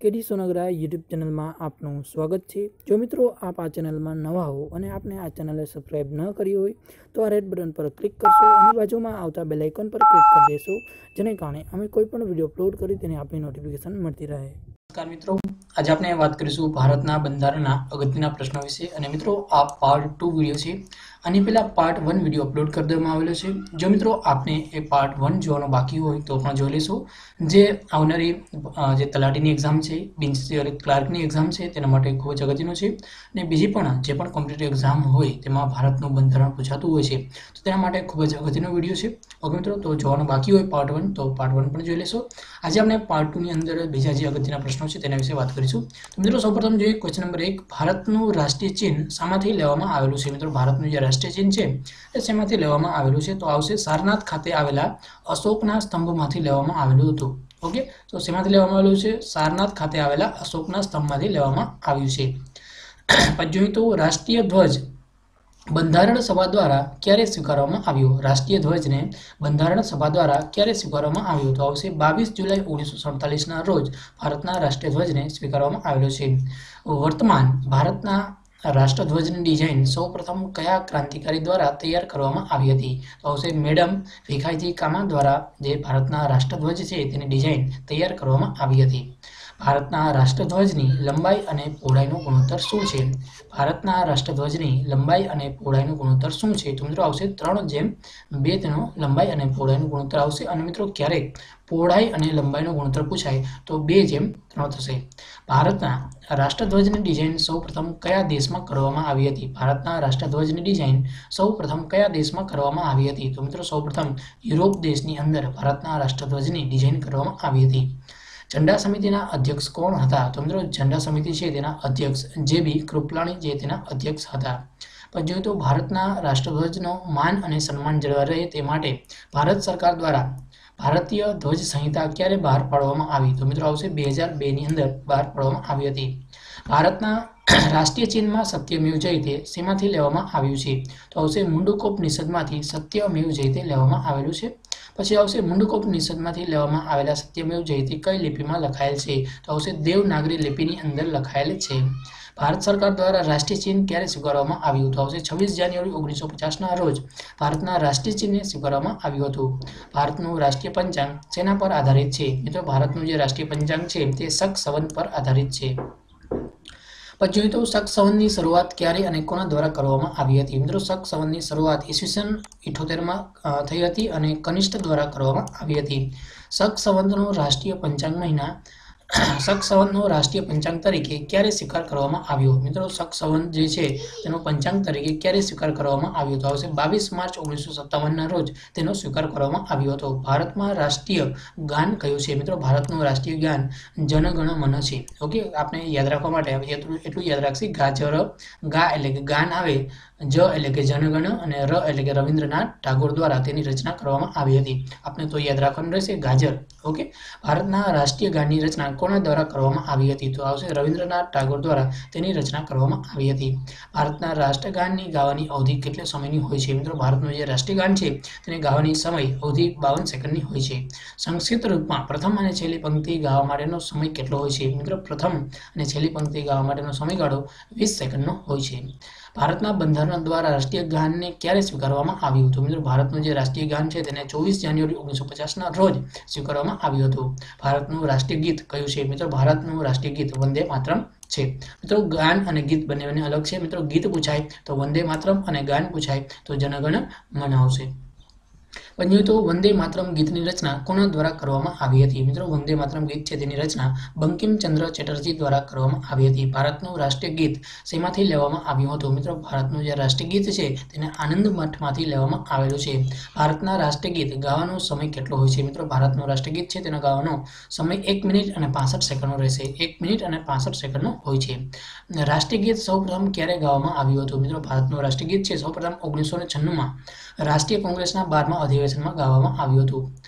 KD Songara YouTube channel में आपनु स्वागत है। जो मित्रों आप आ चैनल में नवा हो और आपने आ चैनल सब्सक्राइब न करी हो तो आ रेड बटन पर क्लिक करशो और बाजू में आता बेल आइकन पर क्लिक कर देशो, जेने कारणे अमे कोईपण विडियो अपलोड करी तेनी आपनी नोटिफिकेशन मळती रहे। नमस्कार मित्रों, आज आपणे बात करीशुं भारतना बंधारणना अगत्यना प्रश्नो विषे। अने मित्रों आ पार्ट 2 विडियो छे। आनी पहेला पार्ट 1 विडियो अपलोड कर देवामां आवेलो छे। जो मित्रों आपने ए पार्ट 1 जोવાનો बाकी होय तो पण जोई लेशो। जे आवनारी जे तलाटीनी एक्जाम छे, बिनसियर क्लार्कनी एक्जाम छे तेना माटे खूब ज अगत्यनुं छे। अने बीजी पण जे पण कॉम्पिटिटिव एक्जाम होय तेमां भारतनुं बंधारण पूछातुं होय छे तो तेना माटे खूब ज अगत्यनो विडियो छे। ओके मित्रों, तो जोવાનો बाकी होय पार्ट 1 तो पार्ट 1 पण जोई लेशो। आज आपणे पार्ट 2 ની અંદર બીજા જે અગત્યના પ્રશ્નો છે તેના વિશે વાત કરીશું। તો મિત્રો સૌપ્રથમ જોઈએ ક્વેશ્ચન નંબર 1, ભારતનું રાષ્ટ્રીય ચિહ્ન શામાંથી લેવામાં આવેલું છે? મિત્રો ભારતનું જે રાષ્ટ્રીય ચિહ્ન છે એ શેમાંથી લેવામાં આવેલું છે? તો આવશે સારનાથ ખાતે આવેલા અશોકના સ્તંભમાંથી લેવામાં આવેલું હતું। ઓકે, તો શેમાંથી લેવામાં આવેલું છે? સારનાથ ખાતે આવેલા અશોકના સ્તંભમાંથી લેવામાં આવ્યું છે। પછી જોઈએ તો રાષ્ટ્રીય ધ્વજ બંધારણ સભા द्वारा क्यारे स्वीकारवामां आव्यो? राष्ट्रीय ध्वज ने बंधारण सभा द्वारा क्यारे स्वीकारवामां आव्यो? तो आवशे 22 जुलाई 1947 ना रोज भारतना राष्ट्रीय ध्वज ने स्वीकारवामां आवेलो छे। वर्तमान भारतना राष्ट्रध्वजनी डिजाइन सौप्रथम कया क्रांतिकारी द्वारा तैयार करवामां आवी हती? तो आवशे मेडम भीखाईजी कामा द्वारा जे भारतना राष्ट्रध्वज छे तेनी डिजाइन तैयार करवामां आवी हती। भारतना राष्ट्रध्वजनी लंबाई अने पहोळाईनो गुणोत्तर शुं छे? भारतना राष्ट्रध्वजनी लंबाई अने पहोळाईनो गुणोत्तर शुं छे? तो मित्रों आवशे 3:2 तेनो लंबाई अने पहोळाईनो गुणोत्तर आवशे। अने मित्रों क्यारेक पहोळाई अने लंबाईनो गुणोत्तर पूछाय तो 2:3 थशे। भारतना राष्ट्रध्वजनी डिजाइन सौप्रथम कया देशमां करवामां आवी हती? भारतना राष्ट्रध्वजनी डिजाइन सौप्रथम कया देशमां करवामां आवी हती? तो मित्रों सौप्रथम यूरोप देशनी अंदर भारतना राष्ट्रध्वजनी डिजाइन करवामां आवी हती। झंडा समितिना अध्यक्ष कोण हता? तो मित्रों झंडा समिति छे तेना अध्यक्ष जेबी कृपलाणी जे तेना अध्यक्ष हता। पण जो तो भारतना राष्ट्रध्वजनो मान अने सन्मान जळवाई रहे ते माटे भारत सरकार द्वारा भारतीय ध्वज संहिता क्यारे बहार पाडवामां आवी? तो मित्रों आवशे 2002 ની અંદર બહાર પાડવામાં આવી હતી। ભારતના રાષ્ટ્રીય ચિહ્નમાં સત્યમેવ જયતે શેમાંથી લેવામાં આવ્યું છે? તો આવશે મુંડુકોપનિષદમાંથી સત્યમેવ જયતે લેવામાં આવેલું છે। પછી આવશે મુંડુકોપનિષદમાંથી લેવામાં આવેલા સત્યમેવ જયતે કઈ લિપિમાં લખાયેલ છે? તો આવશે દેવનાગરી લિપિની અંદર લખાયેલ છે। भारत सरकार द्वारा राष्ट्रीय चिन्ह क्यारे स्वीकारवामां आव्युं? तो आवशे 26 जान्युआरी 1950 ना रोज भारतना राष्ट्रीय चिन्ह स्वीकारवामां आव्युं हतुं। भारतनुं राष्ट्रीय पंचांग सेना पर आधारित छे? मित्रों भारतनुं जे राष्ट्रीय पंचांग छे ते शक संवत पर आधारित छे। પછી જોઈએ તો શક સંવતની શરૂઆત ક્યારે અને કોના દ્વારા કરવામાં આવી હતી? મિત્રો શક સંવતની શરૂઆત ઈસવીસન 78 માં થઈ હતી અને કનિષ્ઠ દ્વારા કરવામાં આવી હતી। શક સંવતનો રાષ્ટ્રીય પંચાંગ મહિના શક સંવતનો રાષ્ટ્રીય પંચાંગ તરીકે ક્યારે સ્વીકાર કરવામાં આવ્યો? મિત્રો શક સંવત જે છે તેનો પંચાંગ તરીકે ક્યારે સ્વીકાર કરવામાં આવ્યો? તો આવશે 22 માર્ચ 1957 ના રોજ તેનો સ્વીકાર કરવામાં આવ્યો હતો। ભારતમાં રાષ્ટ્રીય ગાન કયું છે? મિત્રો ભારતનું રાષ્ટ્રીય ગાન જન ગણ મન છે। ઓકે, આપણે યાદ રાખવા માટે એટલું યાદ રાખશે ગાજર ગા એટલે કે ગાન આવે, ज એટલે કે જનગણ અને र એટલે કે રવિન્દ્રનાથ ટાગોર દ્વારા તેની રચના કરવામાં આવી હતી। આપણે તો યાદ રાખવાનું રહેશે ગાજર। ઓકે, ભારતના રાષ્ટ્રીય ગાનની રચના કોના દ્વારા કરવામાં આવી હતી? તો આવશે રવિન્દ્રનાથ ટાગોર દ્વારા તેની રચના કરવામાં આવી હતી। ભારતના રાષ્ટ્રગાનની ગાવાની અવધિ કેટલા સમયની હોય છે? મિત્રો ભારતનું જે રાષ્ટ્રીય ગાન છે તેને ગાવાની સમય અવધિ 52 સેકન્ડની હોય છે। સંક્ષિપ્ત રૂપમાં પ્રથમ અને છેલ્લી પંક્તિ ગાવા માટેનો સમય કેટલો હોય છે? મિત્રો પ્રથમ અને છેલ્લી પંક્તિ ગાવા માટેનો સમયગાળો 20 સેકન્ડનો હોય છે। ભારતના બંધારણ દ્વારા રાષ્ટ્રીય ગાનને ક્યારે સ્વીકારવામાં આવ્યું? તો મિત્રો ભારતનું જે રાષ્ટ્રીય ગાન છે તેને 24 જાન્યુઆરી 1950 ના રોજ સ્વીકારવામાં આવ્યું હતું। ભારતનું રાષ્ટ્રીય ગીત કયું છે? મિત્રો ભારતનું રાષ્ટ્રીય ગીત વંદે માતરમ છે। મિત્રો ગાન અને ગીત બંને અલગ છે। મિત્રો ગીત પૂછાય તો વંદે માતરમ અને ગાન પૂછાય તો જનગણ મન આવશે। પણ જોઈએ તો વંદે માતરમ ગીતની રચના કોના દ્વારા કરવામાં આવી હતી? મિત્રો વંદે માતરમ ગીત છે તેની રચના બંકિમચંદ્ર ચેટર્જી દ્વારા કરવામાં આવી હતી। ભારતનું રાષ્ટ્રીય ગીત શેમાંથી લેવામાં આવ્યું હતું? મિત્રો ભારતનું જે રાષ્ટ્રીય ગીત છે તેને આનંદ મઠમાંથી લેવામાં આવેલું છે। ભારતના રાષ્ટ્રીય ગીત ગાવાનો સમય કેટલો હોય છે? મિત્રો ભારતનું રાષ્ટ્રીય ગીત છે તેનો ગાવાનો સમય 1 મિનિટ અને 65 સેકન્ડનો રહેશે। 1 મિનિટ અને 65 સેકન્ડનો હોય છે। રાષ્ટ્રીય ગીત સૌપ્રથમ ક્યારે ગાવામાં આવ્યું હતું? મિત્રો ભારતનું રાષ્ટ્રીય ગીત છે સૌપ્રથમ 1996 માં રાષ્ટ્રીય કોંગ્રેસના 12મા અધિવેશનમાં ગાવામાં આવ્યું હતું।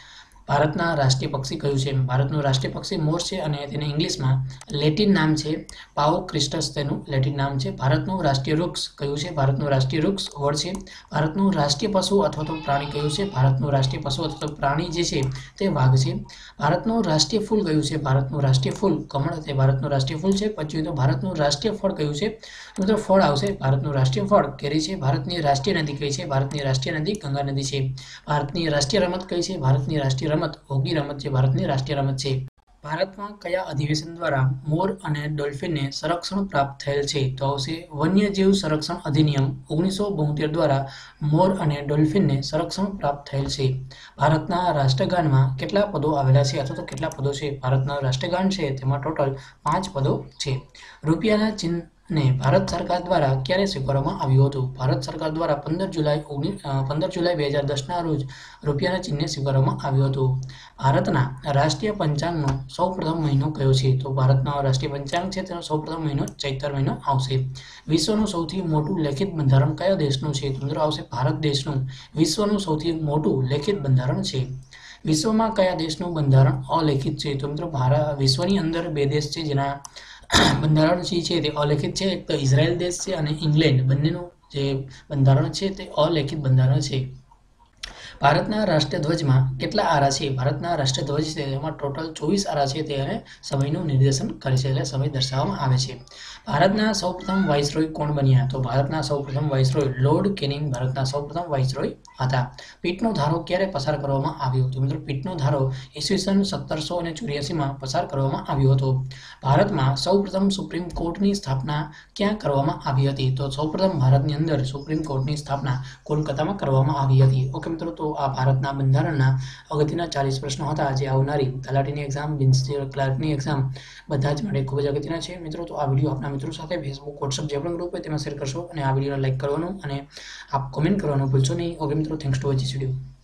ભારતના રાષ્ટ્રીય પક્ષી કયું છે? ભારતનું રાષ્ટ્રીય પક્ષી મોર છે અને તેને ઇંગ્લિશમાં લેટિન નામ છે પાઓ ક્રિસ્ટસ, તેનું લેટિન નામ છે. ભારતનું રાષ્ટ્રીય વૃક્ષ કયું છે? ભારતનું રાષ્ટ્રીય વૃક્ષ વડ છે. ભારતનું રાષ્ટ્રીય પશુ અથવા તો પ્રાણી કયું છે? ભારતનું રાષ્ટ્રીય પશુ અથવા તો પ્રાણી જે છે તે વાઘ છે. ભારતનું રાષ્ટ્રીય ફૂલ કયું છે? ભારતનું રાષ્ટ્રીય ફૂલ કમળ તે ભારતનું રાષ્ટ્રીય ફૂલ છે. પછી તો ભારતનું રાષ્ટ્રીય ફળ કયું છે? તો ફળ આવશે. ભારતનું રાષ્ટ્રીય ફળ કેરી છે. ભારતની રાષ્ટ્રીય નદી કઈ છે? ભારતની રાષ્ટ્રીય નદી ગંગા નદી છે. ભારતની રાષ્ટ્રીય રમત કઈ છે? ભારતની રાષ્ટ્રીય રમત હોકી રમત જે ભારતની રાષ્ટ્રીય રમત છે. ભારતમાં કયા અધિવેશન દ્વારા મોર અને ડોલ્ફિનને સંરક્ષણ પ્રાપ્ત થયેલ છે? તો આવશે વન્યજીવ સંરક્ષણ અધિનિયમ 1972 દ્વારા મોર અને ડોલ્ફિનને સંરક્ષણ પ્રાપ્ત થયેલ છે. ભારતના રાષ્ટ્રગાનમાં કેટલા પદો આવેલા છે અથવા તો કેટલા પદો છે? ભારતના રાષ્ટ્રગાન છે તેમાં ટોટલ 5 પદો છે. રૂપિયાના ચિહ્નને ભારત સરકાર દ્વારા ક્યારે સ્વીકારવામાં આવ્યું હતું? ભારત સરકાર દ્વારા 15 જુલાઈ 2010ના રોજ રૂપિયાના ચિહ્નને સ્વીકારવામાં આવ્યું હતું. ભારતના રાષ્ટ્રીય પંચાંગનો સૌપ્રથમ મહિનો કયો છે? તો ભારતનો રાષ્ટ્રીય પંચાંગ છે તેનો સૌપ્રથમ મહિનો ચૈત્ર મહિનો આવશે. વિશ્વનું સૌથી મોટું લેખિત બંધારણ કયા દેશનું છે? તો મિત્રો આવશે ભારત દેશનું વિશ્વનું સૌથી મોટું લેખિત બંધારણ છે. વિશ્વમાં કયા દેશનું બંધારણ અલેખિત છે? તો મિત્રો વિશ્વની અંદર 2 દેશ છે જેના બંધારણ જે છે તે અલેખિત છે. એક તો ઇઝરાયલ દેશ છે અને ઇંગ્લેન્ડ, બંનેનું જે બંધારણ છે તે અલેખિત બંધારણ છે. ભારતના રાષ્ટ્રધ્વજમાં કેટલા આરા છે? ભારતના રાષ્ટ્રધ્વજ છે તેમાં ટોટલ 24 આરા છે તે અને સમયનું નિર્દેશન કરે છે, એટલે સમય દર્શાવવામાં આવે છે. ભારતના સૌપ્રથમ વાઇસરોય કોણ બન્યા? તો ભારતના સૌપ્રથમ વાઇસરોય લોર્ડ કેનિંગ ભારતના સૌપ્રથમ વાઇસરોય હતા. પીટનો ધારો ક્યારે પસાર કરવામાં આવ્યો? તો મિત્રો પીટનો ધારો ઈસવીસન 1784માં પસાર કરવામાં આવ્યો હતો. ભારતમાં સૌપ્રથમ સુપ્રીમ કોર્ટની સ્થાપના ક્યાં કરવામાં આવી હતી? તો સૌપ્રથમ ભારતની અંદર સુપ્રીમ કોર્ટની સ્થાપના કોલકાતામાં કરવામાં આવી હતી. ઓકે મિત્રો, તો આ ભારતના બંધારણના અગત્યના 40 પ્રશ્નો હતા જે આવનારી તલાટીની એક્ઝામ, ક્લાર્કની એક્ઝામ બધા જ માટે ખૂબ જ અગત્યના છે. મિત્રો, તો આ વિડીયો આપણા મિત્રો સાથે ફેસબુક, વોટ્સઅપ જે પણ ગ્રુપ હોય તેમાં શેર કરશો અને આ વિડીયોને લાઈક કરવાનું અને આપ કોમેન્ટ કરવાનું ભૂલશો નહીં. ઓકે મિત્રો, thanks to watch this video.